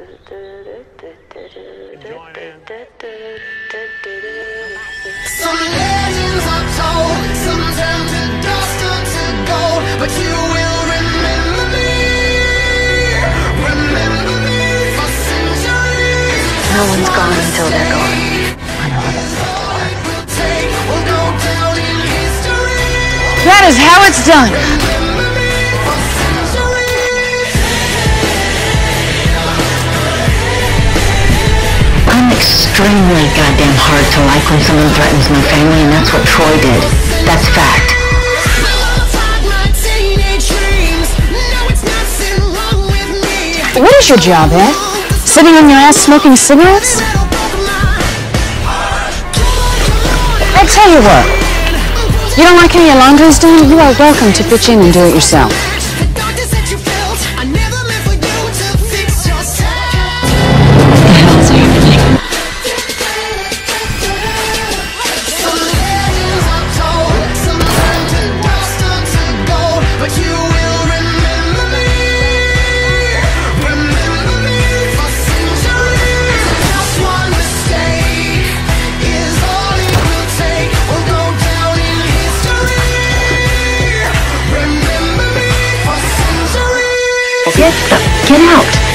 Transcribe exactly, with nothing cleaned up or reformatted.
Join in. Some legends are told, some turn to dust or to gold, but you will remember me, remember me for centuries. No one's gone until they're gone. I know how this stuff works. We'll take, we'll go down in history. That is how it's done. Remember me for centuries. I'm extremely goddamn hard to like when someone threatens my family, and that's what Troy did. That's fact. What is your job, eh? Sitting on your ass smoking cigarettes? I tell you what. You don't like how your laundry's done? You are welcome to pitch in and do it yourself. Get, get out!